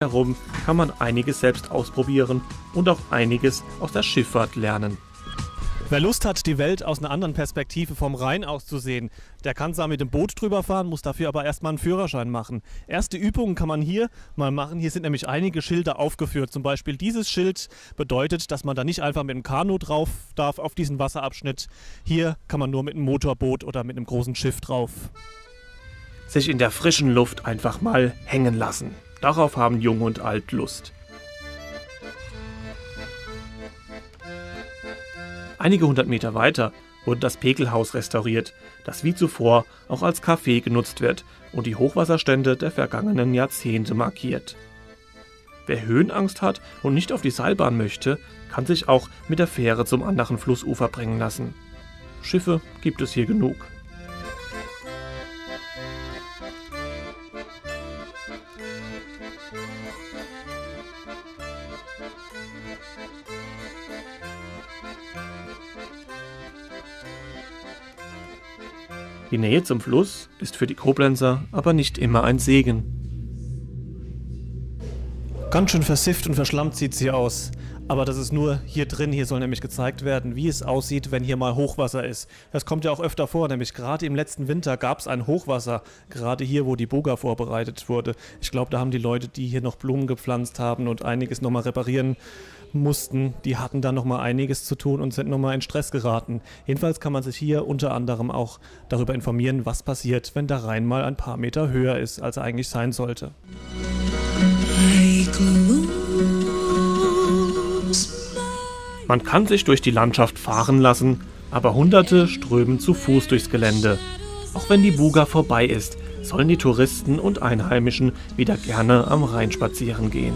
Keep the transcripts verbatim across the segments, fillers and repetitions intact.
herum kann man einiges selbst ausprobieren und auch einiges aus der Schifffahrt lernen. Wer Lust hat, die Welt aus einer anderen Perspektive vom Rhein aus zu sehen, der kann zwar mit dem Boot drüber fahren, muss dafür aber erstmal einen Führerschein machen. Erste Übungen kann man hier mal machen. Hier sind nämlich einige Schilder aufgeführt. Zum Beispiel dieses Schild bedeutet, dass man da nicht einfach mit dem Kanu drauf darf auf diesen Wasserabschnitt. Hier kann man nur mit einem Motorboot oder mit einem großen Schiff drauf. Sich in der frischen Luft einfach mal hängen lassen. Darauf haben Jung und Alt Lust. Einige hundert Meter weiter wurde das Pekelhaus restauriert, das wie zuvor auch als Café genutzt wird und die Hochwasserstände der vergangenen Jahrzehnte markiert. Wer Höhenangst hat und nicht auf die Seilbahn möchte, kann sich auch mit der Fähre zum anderen Flussufer bringen lassen. Schiffe gibt es hier genug. Die Nähe zum Fluss ist für die Koblenzer aber nicht immer ein Segen. Ganz schön versifft und verschlammt sieht es hier aus. Aber das ist nur hier drin. Hier soll nämlich gezeigt werden, wie es aussieht, wenn hier mal Hochwasser ist. Das kommt ja auch öfter vor, nämlich gerade im letzten Winter gab es ein Hochwasser. Gerade hier, wo die Buga vorbereitet wurde. Ich glaube, da haben die Leute, die hier noch Blumen gepflanzt haben und einiges nochmal reparieren mussten, die hatten da nochmal einiges zu tun und sind nochmal in Stress geraten. Jedenfalls kann man sich hier unter anderem auch darüber informieren, was passiert, wenn der Rhein mal ein paar Meter höher ist, als er eigentlich sein sollte. Man kann sich durch die Landschaft fahren lassen, aber Hunderte strömen zu Fuß durchs Gelände. Auch wenn die Buga vorbei ist, sollen die Touristen und Einheimischen wieder gerne am Rhein spazieren gehen.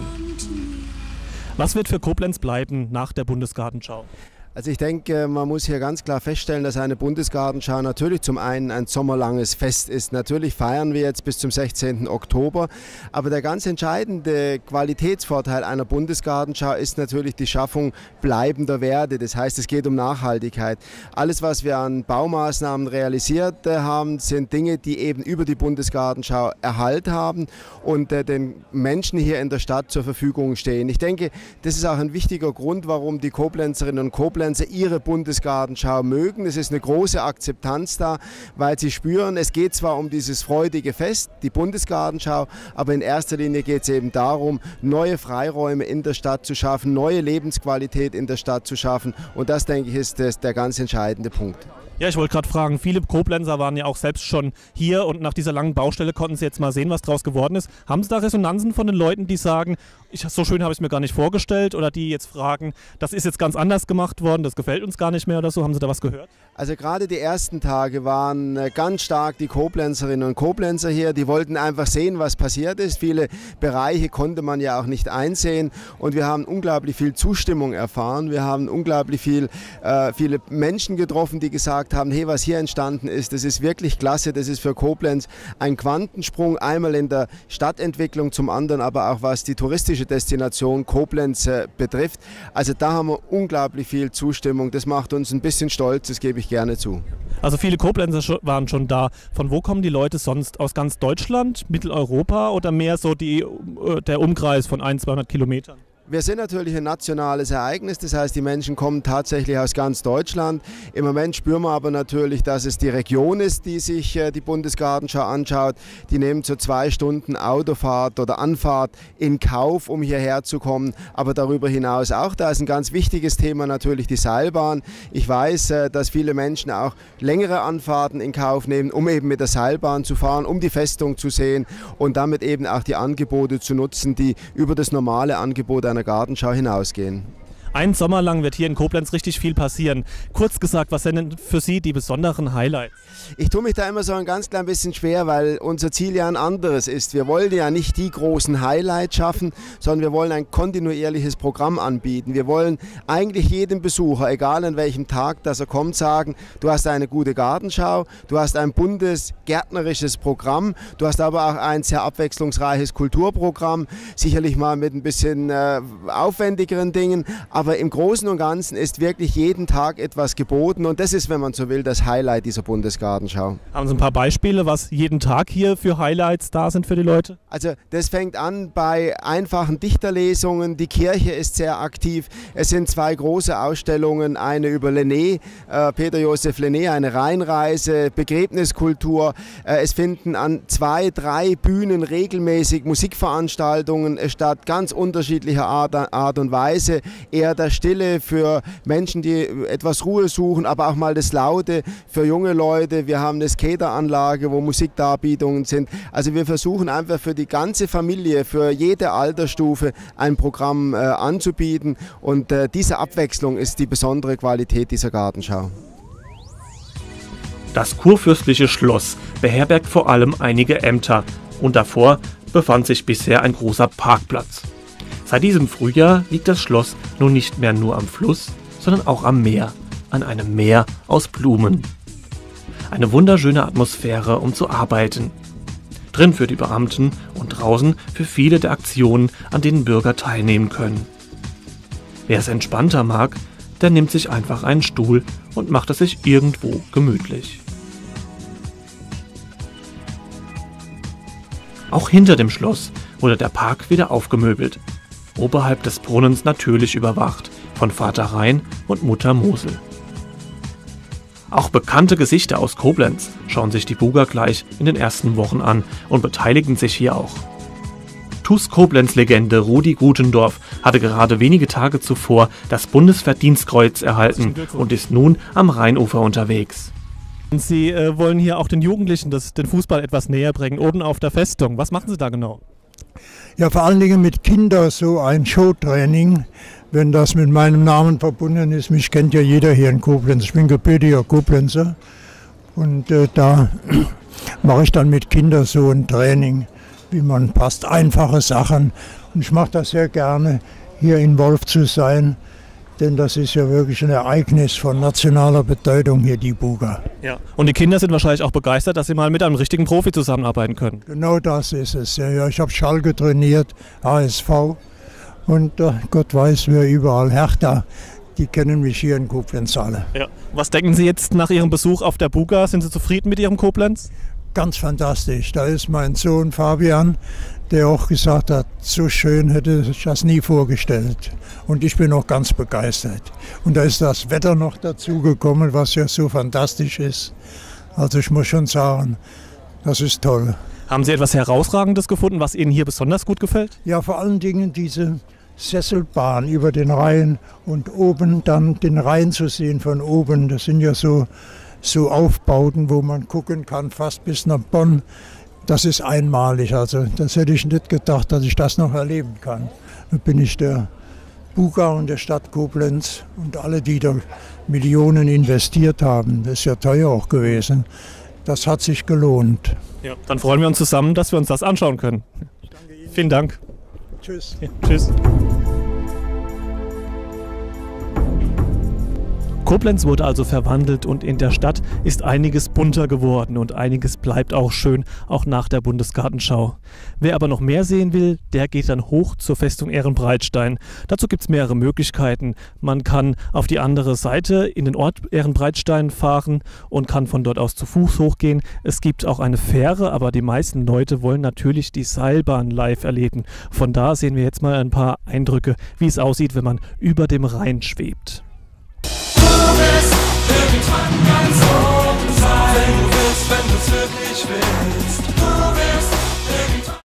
Was wird für Koblenz bleiben nach der Bundesgartenschau? Also ich denke, man muss hier ganz klar feststellen, dass eine Bundesgartenschau natürlich zum einen ein sommerlanges Fest ist. Natürlich feiern wir jetzt bis zum sechzehnten Oktober, aber der ganz entscheidende Qualitätsvorteil einer Bundesgartenschau ist natürlich die Schaffung bleibender Werte. Das heißt, es geht um Nachhaltigkeit. Alles, was wir an Baumaßnahmen realisiert haben, sind Dinge, die eben über die Bundesgartenschau Erhalt haben und den Menschen hier in der Stadt zur Verfügung stehen. Ich denke, das ist auch ein wichtiger Grund, warum die Koblenzerinnen und Koblenzer ihre Bundesgartenschau mögen. Es ist eine große Akzeptanz da, weil sie spüren, es geht zwar um dieses freudige Fest, die Bundesgartenschau, aber in erster Linie geht es eben darum, neue Freiräume in der Stadt zu schaffen, neue Lebensqualität in der Stadt zu schaffen und das, denke ich, ist das, der ganz entscheidende Punkt. Ja, ich wollte gerade fragen, viele Koblenzer waren ja auch selbst schon hier und nach dieser langen Baustelle konnten sie jetzt mal sehen, was draus geworden ist. Haben Sie da Resonanzen von den Leuten, die sagen, ich, so schön habe ich es mir gar nicht vorgestellt, oder die jetzt fragen, das ist jetzt ganz anders gemacht worden, das gefällt uns gar nicht mehr oder so? Haben Sie da was gehört? Also gerade die ersten Tage waren ganz stark die Koblenzerinnen und Koblenzer hier, die wollten einfach sehen, was passiert ist. Viele Bereiche konnte man ja auch nicht einsehen und wir haben unglaublich viel Zustimmung erfahren. Wir haben unglaublich viel, äh, viele Menschen getroffen, die gesagt haben, hey, was hier entstanden ist, das ist wirklich klasse, das ist für Koblenz ein Quantensprung, einmal in der Stadtentwicklung, zum anderen aber auch was die touristische Destination Koblenz äh, betrifft. Also da haben wir unglaublich viel Zustimmung, das macht uns ein bisschen stolz, das gebe ich gerne zu. Also viele Koblenzer waren schon da. Von wo kommen die Leute sonst? Aus ganz Deutschland, Mitteleuropa oder mehr so die, der Umkreis von ein, zweihundert Kilometern? Wir sind natürlich ein nationales Ereignis, das heißt, die Menschen kommen tatsächlich aus ganz Deutschland. Im Moment spüren wir aber natürlich, dass es die Region ist, die sich äh, die Bundesgartenschau anschaut. Die nehmen so zwei Stunden Autofahrt oder Anfahrt in Kauf, um hierher zu kommen. Aber darüber hinaus auch, da ist ein ganz wichtiges Thema natürlich die Seilbahn. Ich weiß, äh, dass viele Menschen auch längere Anfahrten in Kauf nehmen, um eben mit der Seilbahn zu fahren, um die Festung zu sehen und damit eben auch die Angebote zu nutzen, die über das normale Angebot einer Gartenschau hinausgehen. Einen Sommer lang wird hier in Koblenz richtig viel passieren. Kurz gesagt, was sind denn für Sie die besonderen Highlights? Ich tue mich da immer so ein ganz klein bisschen schwer, weil unser Ziel ja ein anderes ist. Wir wollen ja nicht die großen Highlights schaffen, sondern wir wollen ein kontinuierliches Programm anbieten. Wir wollen eigentlich jedem Besucher, egal an welchem Tag, dass er kommt, sagen, du hast eine gute Gartenschau, du hast ein buntes, gärtnerisches Programm, du hast aber auch ein sehr abwechslungsreiches Kulturprogramm, sicherlich mal mit ein bisschen äh, aufwendigeren Dingen, Aber im Großen und Ganzen ist wirklich jeden Tag etwas geboten und das ist, wenn man so will, das Highlight dieser Bundesgartenschau. Haben Sie ein paar Beispiele, was jeden Tag hier für Highlights da sind für die Leute? Also das fängt an bei einfachen Dichterlesungen, die Kirche ist sehr aktiv, es sind zwei große Ausstellungen, eine über Lenné, äh, Peter Joseph Lenné, eine Rheinreise, Begräbniskultur, äh, es finden an zwei, drei Bühnen regelmäßig Musikveranstaltungen statt, ganz unterschiedlicher Art, Art und Weise, eher der Stille für Menschen, die etwas Ruhe suchen, aber auch mal das Laute für junge Leute, wir haben eine Skateranlage, wo Musikdarbietungen sind, also wir versuchen einfach für die ganze Familie, für jede Altersstufe ein Programm äh, anzubieten und äh, diese Abwechslung ist die besondere Qualität dieser Gartenschau. Das kurfürstliche Schloss beherbergt vor allem einige Ämter und davor befand sich bisher ein großer Parkplatz. Seit diesem Frühjahr liegt das Schloss nun nicht mehr nur am Fluss, sondern auch am Meer, an einem Meer aus Blumen. Eine wunderschöne Atmosphäre, um zu arbeiten. Drin für die Beamten und draußen für viele der Aktionen, an denen Bürger teilnehmen können. Wer es entspannter mag, der nimmt sich einfach einen Stuhl und macht es sich irgendwo gemütlich. Auch hinter dem Schloss wurde der Park wieder aufgemöbelt, oberhalb des Brunnens natürlich überwacht von Vater Rhein und Mutter Mosel. Auch bekannte Gesichter aus Koblenz schauen sich die Buga gleich in den ersten Wochen an und beteiligen sich hier auch. T U S Koblenz-Legende Rudi Gutendorf hatte gerade wenige Tage zuvor das Bundesverdienstkreuz erhalten und ist nun am Rheinufer unterwegs. Und Sie äh, wollen hier auch den Jugendlichen das, den Fußball etwas näher bringen, oben auf der Festung. Was machen Sie da genau? Ja, vor allen Dingen mit Kindern so ein Showtraining, wenn das mit meinem Namen verbunden ist. Mich kennt ja jeder hier in Koblenz. Ich bin gebürtiger Koblenzer und äh, da mache ich dann mit Kindern so ein Training, wie man passt, einfache Sachen. Und ich mache das sehr gerne, hier in Wolf zu sein, denn das ist ja wirklich ein Ereignis von nationaler Bedeutung hier, die Buga. Ja. Und die Kinder sind wahrscheinlich auch begeistert, dass sie mal mit einem richtigen Profi zusammenarbeiten können. Genau das ist es. Ja, ja, ich habe Schalke trainiert, H S V und äh, Gott weiß, wer überall, Hertha, die kennen mich hier in Koblenz alle. Ja. Was denken Sie jetzt nach Ihrem Besuch auf der Buga? Sind Sie zufrieden mit Ihrem Koblenz? Ganz fantastisch. Da ist mein Sohn Fabian, der auch gesagt hat, so schön hätte ich das nie vorgestellt. Und ich bin auch ganz begeistert. Und da ist das Wetter noch dazu gekommen, was ja so fantastisch ist. Also ich muss schon sagen, das ist toll. Haben Sie etwas Herausragendes gefunden, was Ihnen hier besonders gut gefällt? Ja, vor allen Dingen diese Sesselbahn über den Rhein und oben dann den Rhein zu sehen von oben. Das sind ja so, so Aufbauten, wo man gucken kann, fast bis nach Bonn. Das ist einmalig. Also das hätte ich nicht gedacht, dass ich das noch erleben kann. Da bin ich der Buga und der Stadt Koblenz und alle, die da Millionen investiert haben. Das ist ja teuer auch gewesen. Das hat sich gelohnt. Ja. Dann freuen wir uns zusammen, dass wir uns das anschauen können. Vielen Dank. Tschüss. Ja, tschüss. Koblenz wurde also verwandelt und in der Stadt ist einiges bunter geworden und einiges bleibt auch schön, auch nach der Bundesgartenschau. Wer aber noch mehr sehen will, der geht dann hoch zur Festung Ehrenbreitstein. Dazu gibt es mehrere Möglichkeiten. Man kann auf die andere Seite in den Ort Ehrenbreitstein fahren und kann von dort aus zu Fuß hochgehen. Es gibt auch eine Fähre, aber die meisten Leute wollen natürlich die Seilbahn live erleben. Von da sehen wir jetzt mal ein paar Eindrücke, wie es aussieht, wenn man über dem Rhein schwebt. Du wirst irgendwann ganz oben sein. Du wirst, wenn du's wirklich willst. Du wirst irgendwann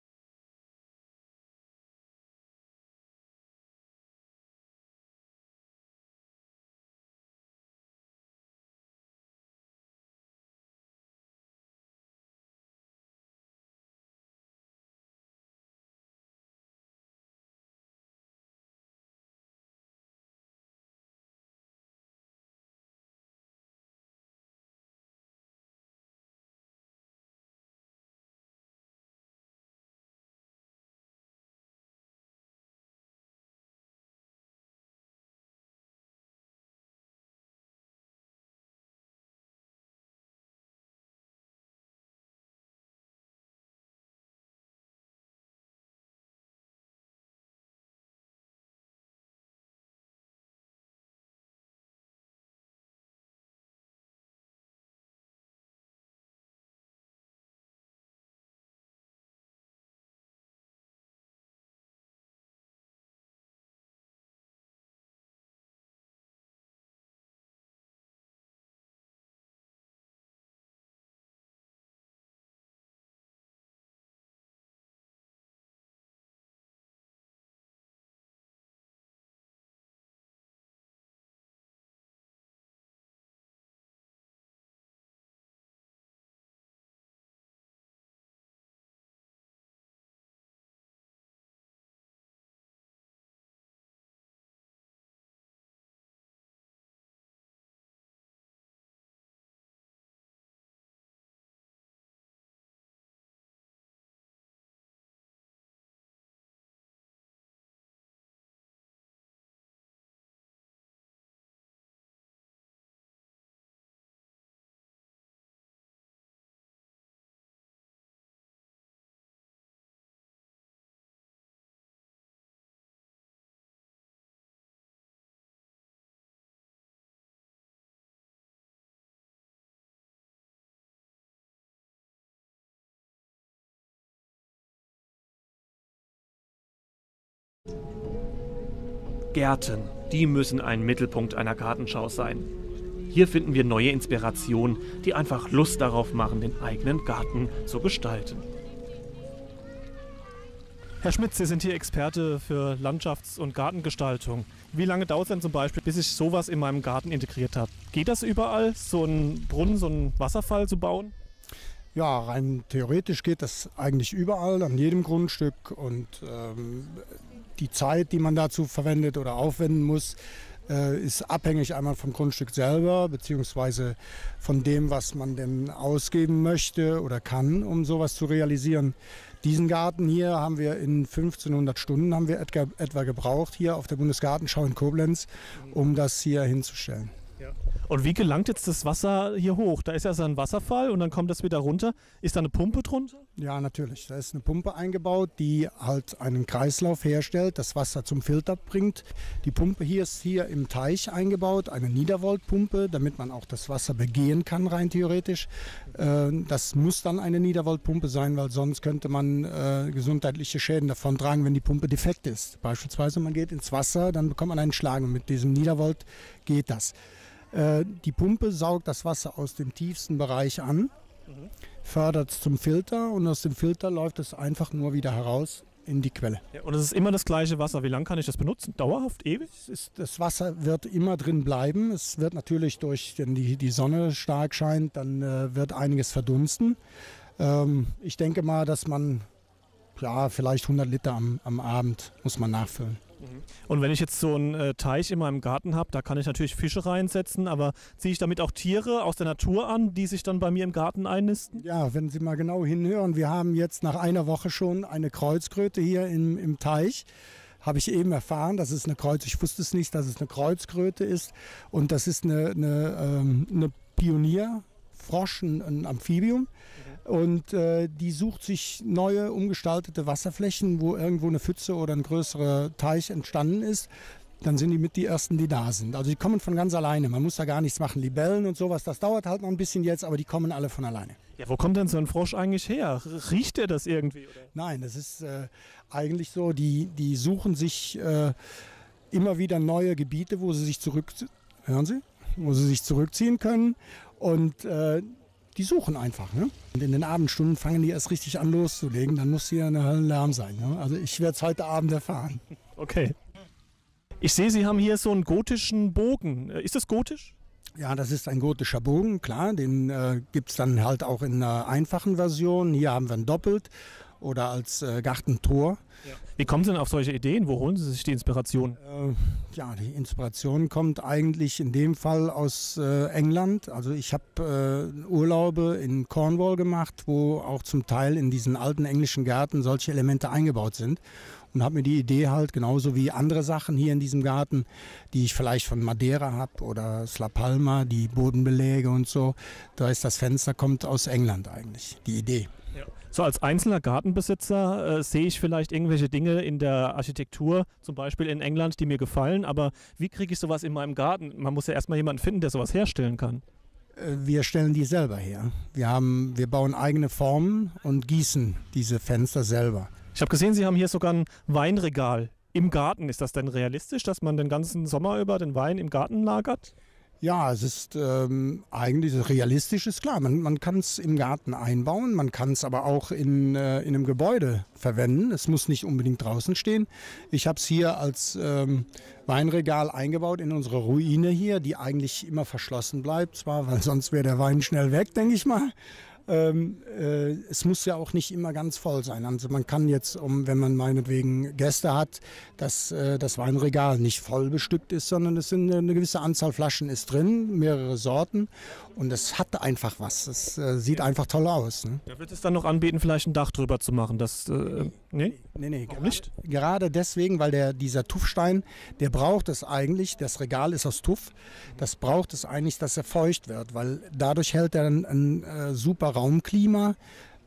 Gärten, die müssen ein Mittelpunkt einer Gartenschau sein. Hier finden wir neue Inspirationen, die einfach Lust darauf machen, den eigenen Garten zu gestalten. Herr Schmidt, Sie sind hier Experte für Landschafts- und Gartengestaltung. Wie lange dauert es denn zum Beispiel, bis ich sowas in meinem Garten integriert habe? Geht das überall, so einen Brunnen, so einen Wasserfall zu bauen? Ja, rein theoretisch geht das eigentlich überall, an jedem Grundstück. Und ähm, die Zeit, die man dazu verwendet oder aufwenden muss, äh, ist abhängig einmal vom Grundstück selber, beziehungsweise von dem, was man denn ausgeben möchte oder kann, um sowas zu realisieren. Diesen Garten hier haben wir in fünfzehnhundert Stunden haben wir etwa, etwa gebraucht, hier auf der Bundesgartenschau in Koblenz, um das hier hinzustellen. Ja. Und wie gelangt jetzt das Wasser hier hoch? Da ist ja so ein Wasserfall und dann kommt das wieder runter. Ist da eine Pumpe drunter? Ja, natürlich. Da ist eine Pumpe eingebaut, die halt einen Kreislauf herstellt, das Wasser zum Filter bringt. Die Pumpe hier ist hier im Teich eingebaut, eine Niedervoltpumpe, damit man auch das Wasser begehen kann, rein theoretisch. Das muss dann eine Niedervoltpumpe sein, weil sonst könnte man äh, gesundheitliche Schäden davon tragen, wenn die Pumpe defekt ist. Beispielsweise man geht ins Wasser, dann bekommt man einen Schlag und mit diesem Niedervolt geht das. Äh, die Pumpe saugt das Wasser aus dem tiefsten Bereich an, mhm. fördert es zum Filter und aus dem Filter läuft es einfach nur wieder heraus in die Quelle. Ja, und es ist immer das gleiche Wasser. Wie lange kann ich das benutzen? Dauerhaft, ewig? Es ist, das Wasser wird immer drin bleiben. Es wird natürlich durch, wenn die, die Sonne stark scheint, dann äh, wird einiges verdunsten. Ähm, ich denke mal, dass man ja, vielleicht hundert Liter am, am Abend muss man nachfüllen. Und wenn ich jetzt so einen äh, Teich in meinem Garten habe, da kann ich natürlich Fische reinsetzen, aber ziehe ich damit auch Tiere aus der Natur an, die sich dann bei mir im Garten einnisten? Ja, wenn Sie mal genau hinhören, wir haben jetzt nach einer Woche schon eine Kreuzkröte hier im, im Teich. Habe ich eben erfahren, dass es eine Kreuz, ich wusste es nicht, dass es eine Kreuzkröte ist und das ist eine, eine, ähm, eine Pionierfrosch, ein, ein Amphibium. Und äh, die sucht sich neue, umgestaltete Wasserflächen, wo irgendwo eine Pfütze oder ein größerer Teich entstanden ist. Dann sind die mit die Ersten, die da sind. Also die kommen von ganz alleine. Man muss da gar nichts machen. Libellen und sowas, das dauert halt noch ein bisschen jetzt, aber die kommen alle von alleine. Ja, wo kommt denn so ein Frosch eigentlich her? Riecht der das irgendwie? Oder? Nein, das ist äh, eigentlich so, die, die suchen sich äh, immer wieder neue Gebiete, wo sie sich zurück, hören Sie? Wo sie sich zurückziehen können. Und äh, die suchen einfach. Ne? Und in den Abendstunden fangen die erst richtig an loszulegen. Dann muss hier eine Höllenlärm sein. Ne? Also ich werde es heute Abend erfahren. Okay. Ich sehe, Sie haben hier so einen gotischen Bogen. Ist das gotisch? Ja, das ist ein gotischer Bogen, klar. Den äh, gibt es dann halt auch in einer einfachen Version. Hier haben wir ihn doppelt oder als äh, Gartentor. Ja. Wie kommen Sie denn auf solche Ideen? Wo holen Sie sich die Inspiration? Äh, ja, die Inspiration kommt eigentlich in dem Fall aus äh, England. Also ich habe äh, Urlaube in Cornwall gemacht, wo auch zum Teil in diesen alten englischen Gärten solche Elemente eingebaut sind. Und habe mir die Idee halt, genauso wie andere Sachen hier in diesem Garten, die ich vielleicht von Madeira habe oder La Palma, die Bodenbeläge und so, da ist das Fenster, kommt aus England eigentlich, die Idee. Ja. So als einzelner Gartenbesitzer äh, sehe ich vielleicht irgendwelche Dinge in der Architektur, zum Beispiel in England, die mir gefallen, aber wie kriege ich sowas in meinem Garten? Man muss ja erstmal jemanden finden, der sowas herstellen kann. Wir stellen die selber her. Wir, haben, wir bauen eigene Formen und gießen diese Fenster selber. Ich habe gesehen, Sie haben hier sogar ein Weinregal im Garten. Ist das denn realistisch, dass man den ganzen Sommer über den Wein im Garten lagert? Ja, es ist ähm, eigentlich realistisch, ist klar. Man, man kann es im Garten einbauen, man kann es aber auch in, äh, in einem Gebäude verwenden. Es muss nicht unbedingt draußen stehen. Ich habe es hier als ähm, Weinregal eingebaut in unsere Ruine hier, die eigentlich immer verschlossen bleibt. Zwar, weil sonst wäre der Wein schnell weg, denke ich mal. Ähm, äh, es muss ja auch nicht immer ganz voll sein. Also man kann jetzt, um, wenn man meinetwegen Gäste hat, dass äh, das Weinregal nicht voll bestückt ist, sondern es sind eine gewisse Anzahl Flaschen ist drin, mehrere Sorten und es hat einfach was. Es äh, sieht einfach toll aus. Ne? Da wird es dann noch anbieten, vielleicht ein Dach drüber zu machen. Das, äh, nee? Nee, nee, Warum nicht? Gerade deswegen, weil der, dieser Tuffstein, der braucht es eigentlich, das Regal ist aus Tuff, das braucht es eigentlich, dass er feucht wird, weil dadurch hält er ein, ein äh, super Raumklima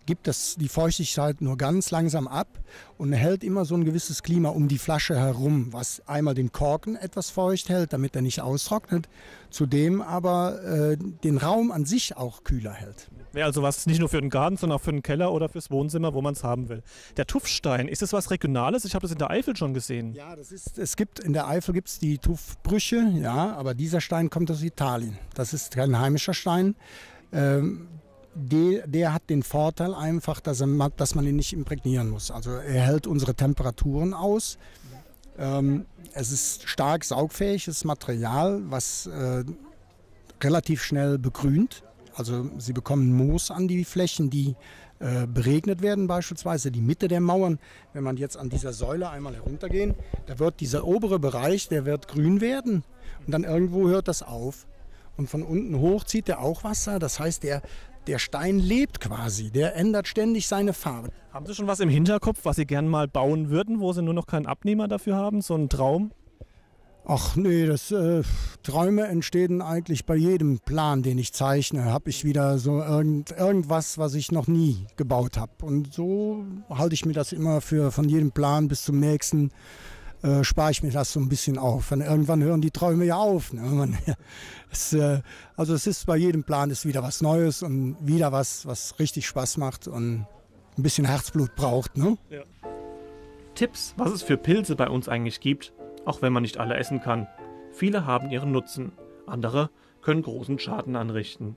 gibt das, die Feuchtigkeit nur ganz langsam ab und hält immer so ein gewisses Klima um die Flasche herum, was einmal den Korken etwas feucht hält, damit er nicht austrocknet, zudem aber äh, den Raum an sich auch kühler hält. Wäre also was nicht nur für den Garten, sondern auch für den Keller oder fürs Wohnzimmer, wo man es haben will. Der Tuffstein, ist das was Regionales? Ich habe das in der Eifel schon gesehen. Ja, das ist, es gibt in der Eifel gibt es die Tuffbrüche, ja, aber dieser Stein kommt aus Italien. Das ist kein heimischer Stein. Ähm, der, der hat den Vorteil einfach, dass, er, dass man ihn nicht imprägnieren muss. Also er hält unsere Temperaturen aus. Ähm, es ist stark saugfähiges Material, was äh, relativ schnell begrünt. Also sie bekommen Moos an die Flächen, die äh, beregnet werden, beispielsweise die Mitte der Mauern. Wenn man jetzt an dieser Säule einmal heruntergehen, da wird dieser obere Bereich, der wird grün werden und dann irgendwo hört das auf. Und von unten hoch zieht der auch Wasser, das heißt, der, der Stein lebt quasi, der ändert ständig seine Farbe. Haben Sie schon was im Hinterkopf, was Sie gern mal bauen würden, wo Sie nur noch keinen Abnehmer dafür haben, so einen Traum? Ach nee, das äh, Träume entstehen eigentlich bei jedem Plan, den ich zeichne. Habe ich wieder so irgend, irgendwas, was ich noch nie gebaut habe. Und so halte ich mir das immer für von jedem Plan bis zum nächsten, äh, spare ich mir das so ein bisschen auf. Und irgendwann hören die Träume ja auf. Ne? Man, es, äh, also es ist bei jedem Plan ist wieder was Neues und wieder was, was richtig Spaß macht und ein bisschen Herzblut braucht. Ne? Ja. Tipps, was es für Pilze bei uns eigentlich gibt. Auch wenn man nicht alle essen kann. Viele haben ihren Nutzen, andere können großen Schaden anrichten.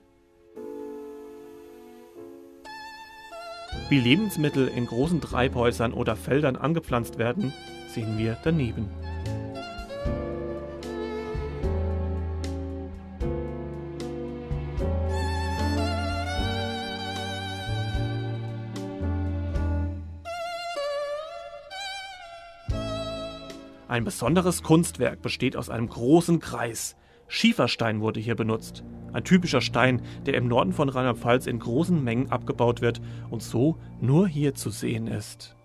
Wie Lebensmittel in großen Treibhäusern oder Feldern angepflanzt werden, sehen wir daneben. Ein besonderes Kunstwerk besteht aus einem großen Kreis. Schieferstein wurde hier benutzt. Ein typischer Stein, der im Norden von Rheinland-Pfalz in großen Mengen abgebaut wird und so nur hier zu sehen ist.